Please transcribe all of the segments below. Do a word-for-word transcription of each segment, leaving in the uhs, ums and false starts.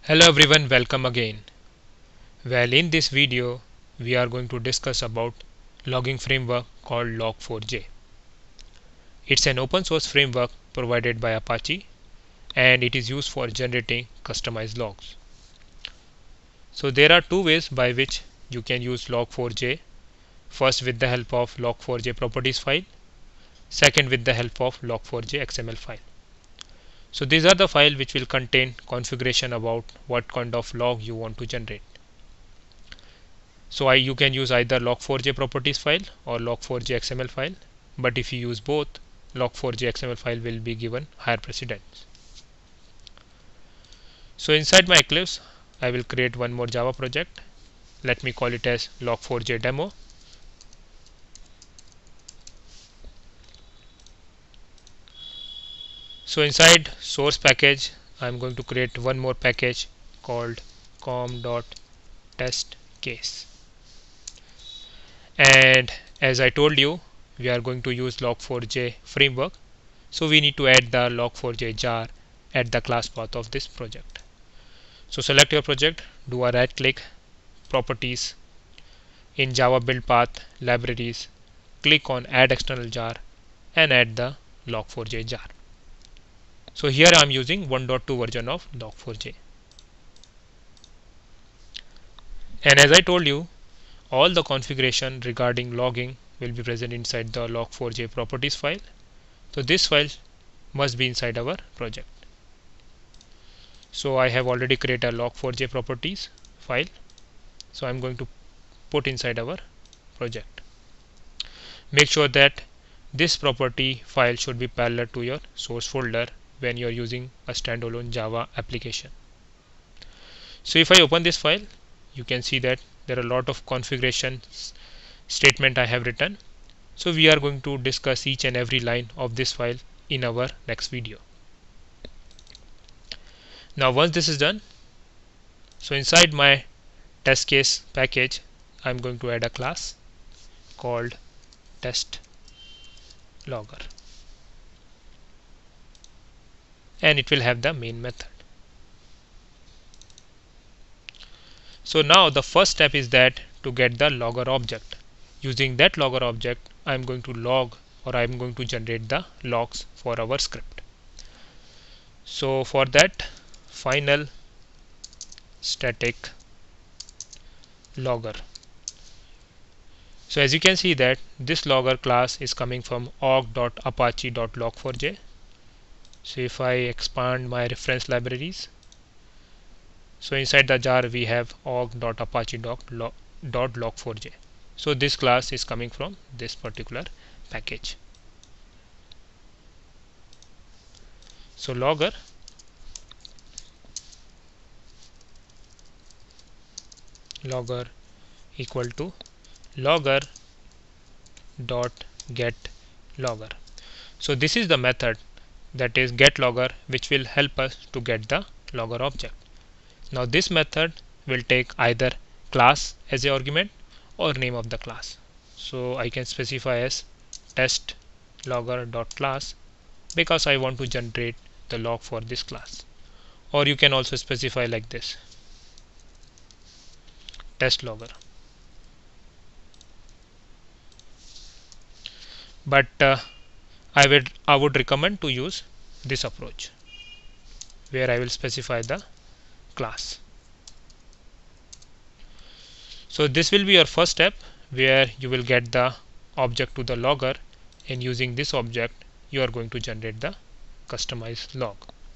Hello everyone, welcome again. Well, in this video we are going to discuss about logging framework called log four j. It's an open source framework provided by Apache and it is used for generating customized logs. So there are two ways by which you can use log four j. First with the help of log four j properties file, second with the help of log four j X M L file. So these are the files which will contain configuration about what kind of log you want to generate. So I, you can use either log four j properties file or log four j X M L file, but if you use both, log four j X M L file will be given higher precedence. So inside my Eclipse, I will create one more Java project. Let me call it as log four j demo. So inside source package, I am going to create one more package called com.testcase. And as I told you, we are going to use log four j framework, so we need to add the log four j jar at the class path of this project. So select your project, do a right click, properties, in Java build path, libraries, click on add external jar and add the log four j jar. So here I am using one point two version of log four j. And as I told you, all the configuration regarding logging will be present inside the log four j properties file. So this file must be inside our project. So I have already created a log four j properties file. So I'm going to put inside our project. Make sure that this property file should be parallel to your source folder when you are using a standalone Java application. So if I open this file, you can see that there are a lot of configuration statement I have written. So we are going to discuss each and every line of this file in our next video. Now once this is done, so inside my test case package, I'm going to add a class called test logger, and it will have the main method. So now the first step is that to get the logger object. Using that logger object, I am going to log or I am going to generate the logs for our script. So for that, final static logger. So as you can see that this logger class is coming from org.apache.log four j. So if I expand my reference libraries, so inside the jar we have org.apache.log four j. So this class is coming from this particular package. So logger logger equal to logger dot get logger. So this is the method, that is get logger, which will help us to get the logger object. Now this method will take either class as a argument or name of the class. So I can specify as test logger dot class because I want to generate the log for this class, or you can also specify like this, test logger. But uh, I would I would recommend to use this approach where I will specify the class. So this will be your first step where you will get the object to the logger, and using this object you are going to generate the customized log.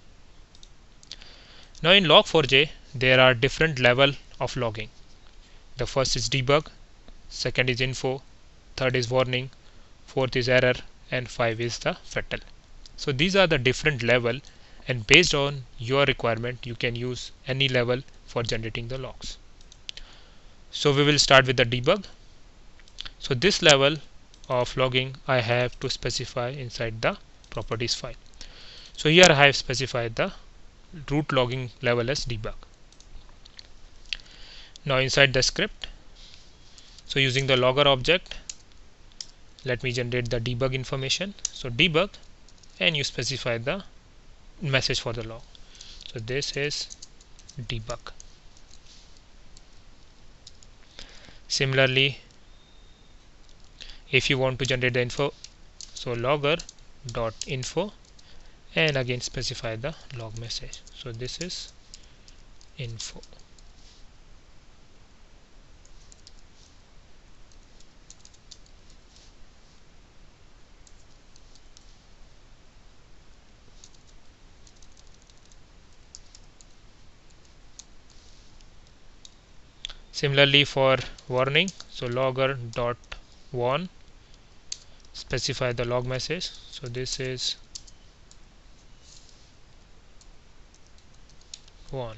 Now in log four j there are different level of logging. The first is debug, second is info, third is warning, fourth is error, and five is the fatal. So these are the different level, and based on your requirement you can use any level for generating the logs. So we will start with the debug. So this level of logging I have to specify inside the properties file. So here I have specified the root logging level as debug. Now inside the script, so using the logger object, let me generate the debug information. So debug, and you specify the message for the log. So this is debug. Similarly, if you want to generate the info, so logger dot info, and again specify the log message. So this is info. Similarly for warning, so logger dot warn, specify the log message. So this is warn.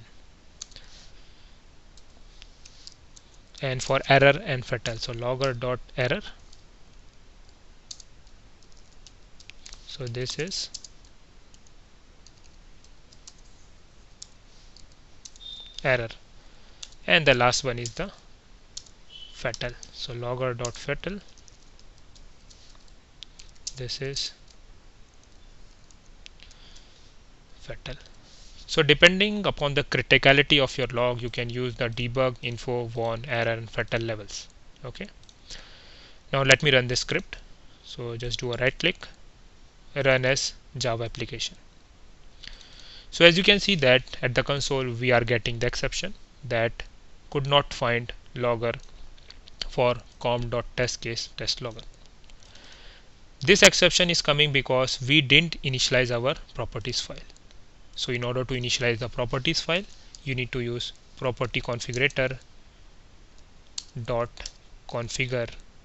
And for error and fatal, so logger dot error, so this is error, and the last one is the fatal, so logger dot fatal, this is fatal. So depending upon the criticality of your log, you can use the debug, info, warn, error and fatal levels. Okay, now let me run this script. So just do a right click, run as Java application. So as you can see that at the console we are getting the exception that could not find logger for com.testcase test logger. This exception is coming because we didn't initialize our properties file. So in order to initialize the properties file, you need to use property configurator dot configure,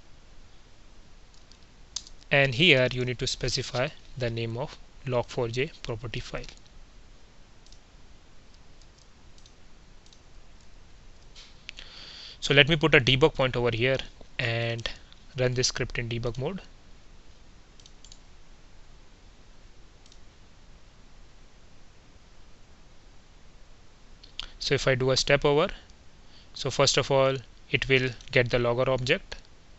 and here you need to specify the name of log four j property file. So let me put a debug point over here and run this script in debug mode. So if I do a step over, so first of all it will get the logger object.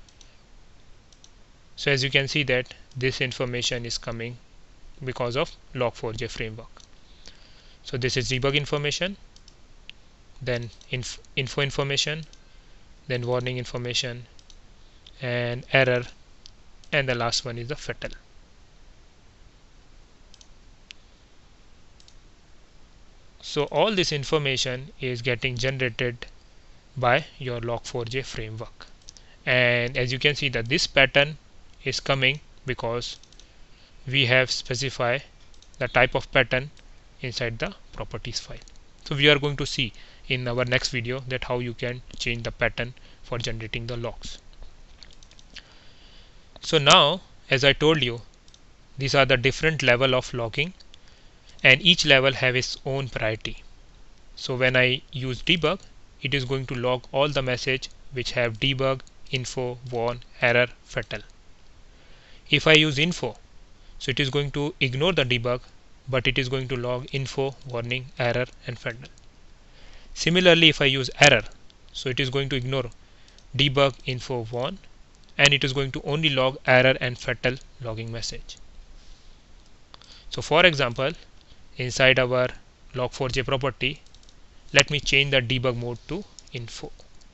So as you can see that this information is coming because of log four j framework. So this is debug information, then inf info information, then warning information and error, and the last one is the fatal. So all this information is getting generated by your log four j framework, and as you can see that this pattern is coming because we have specified the type of pattern inside the properties file. So we are going to see in our next video that how you can change the pattern for generating the logs. So now, as I told you, these are the different level of logging and each level have its own priority. So when I use debug, it is going to log all the message which have debug, info, warn, error, fatal. If I use info, so it is going to ignore the debug, but it is going to log info, warning, error and fatal. Similarly, if I use error, so it is going to ignore debug, info, warn, and it is going to only log error and fatal logging message. So for example, inside our log four j property, let me change the debug mode to info.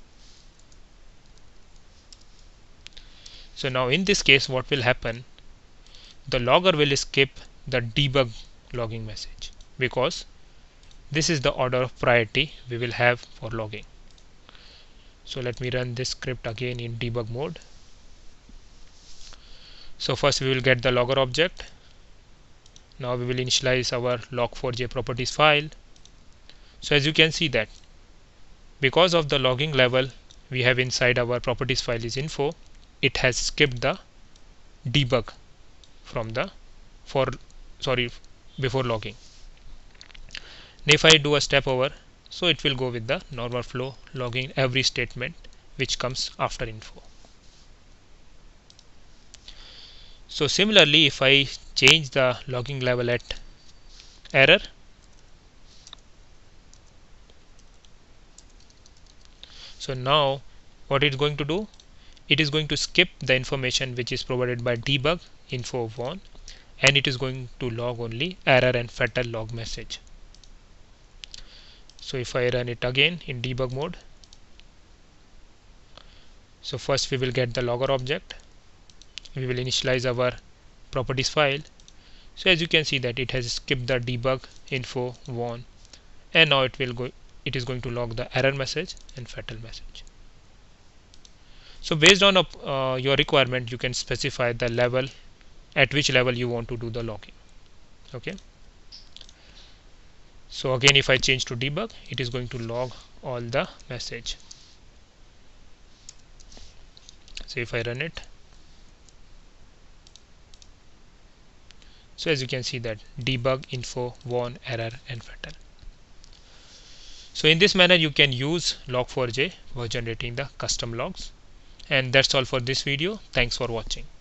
So now in this case what will happen, the logger will skip the debug logging message because this is the order of priority we will have for logging. So let me run this script again in debug mode. So first we will get the logger object. Now we will initialize our log four j properties file. So as you can see that because of the logging level we have inside our properties file is info, it has skipped the debug from the for sorry before logging. And if I do a step over, so it will go with the normal flow, logging every statement which comes after info. So similarly, if I change the logging level at error, so now what it's going to do, it is going to skip the information which is provided by debug, info, warn, and it is going to log only error and fatal log message. So if I run it again in debug mode, so first we will get the logger object. We will initialize our properties file. So as you can see that it has skipped the debug info warn, and now it will go it is going to log the error message and fatal message. So based on uh, your requirement, you can specify the level at which level you want to do the logging. Okay, so again if I change to debug, it is going to log all the message. So if I run it, so as you can see that debug info warn error and fatal. So in this manner you can use log four j for generating the custom logs. And that's all for this video. Thanks for watching.